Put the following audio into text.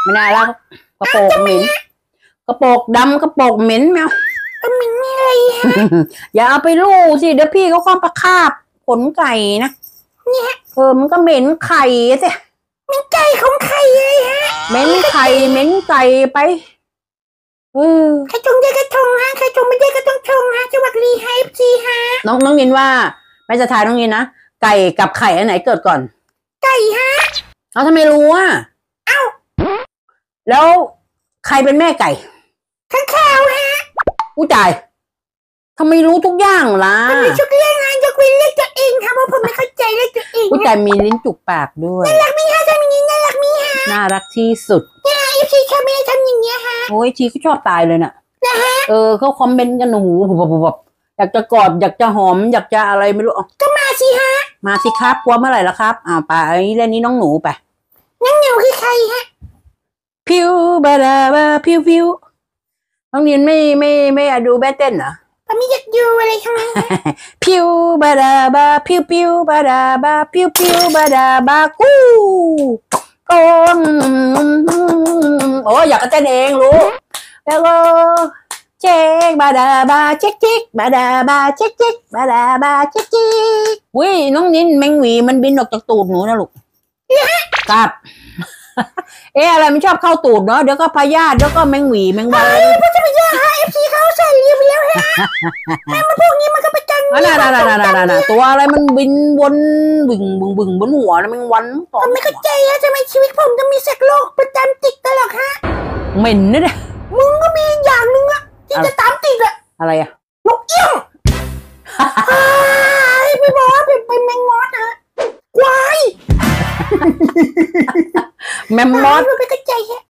ไม่น่ารักกระโปรงเหม็นกระโปรงดำกระโปรงเหม็นแมวเหม็นอะไรฮะอย่าเอาไปลูบสิเดี๋ยวพี่เขาความประคาบขนไก่นะเนี่ยมันก็เหม็นไข่สิเหม็นไก่ของใครเลยฮะเหม็นไข่เหม็นไก่ไปใครจงได้กระทงฮะใครจงไม่ได้ก็ต้องชงฮะจังหวัดรีไฮซีฮะน้องนินว่าแม่จะทายน้องนินนะไก่กับไข่อันไหนเกิดก่อนไก่ฮะเอาทำไมรู้อ่ะแล้วใครเป็นแม่ไก่ข้างข่าวฮะผู้จ่ายทำไมรู้ทุกอย่างล่ะมันมีทุกเรื่องฮะยกเว้นเรื่องตัวเองค่ะเพราะผมไม่เข้าใจเรื่องตัวเองผู้จ่ายมีลิ้นจุกปากด้วยน่ารักมีฮะทำอย่างนี้น่ารักมีฮะน่ารักที่สุดเนี่ยพี่ชอบไม่ทำอย่างเงี้ยฮะโอ้ยชีก็ชอบตายเลยน่ะนะฮะเขาคอมเมนต์กันหูแบบอยากจะกอดอยากจะหอมอยากจะอะไรไม่รู้ก็มาสิฮะมาสิครับกลัวเมื่อไหร่ละครับไปเรื่องนี้น้องหนูไปน้องหนูคือใครฮะพิวบาดาบาพิวน้องนินไม่อยากดูแม่เต้นเหรอผมไม่อยากดูอะไรทั้งนั้นพิวบาดาบาพิวบาดาบาพิวบาดาบากู้โอ้อยากจะเต้นเองรู้แล้วก็เจ๊กบาดาบาเจ๊กบาดาบาเจ๊กบาดาบาเจ๊กอุ้ยน้องนินแมงหวีมันบินออกจากตูดหนูนะลูกครับอะไรมันชอบเข้าตูดเนาะเดี๋ยวก็พยาธิเดี๋ยวก็แมงหวีแมงวันพ่อจะไปย่าฮะFCเขาใส่เรียบแล้วฮะมันพวกนี้มันก็ไปจังน่ะตัวอะไรมันบินวนบึ่งบนหัวนะแมงวันผมไม่เข้าใจฮะทำไมชีวิตผมต้องมีสักโรคประจำติดตลอดฮะเหม็นนะเนี่ยมึงก็มีอย่างนึงอะที่จะตามติดอะอะไรอะนกเอี้ยงพี่บอกว่าเป็นแมงมอสฮะควายแมมมอสไม่เข้าใจฮะ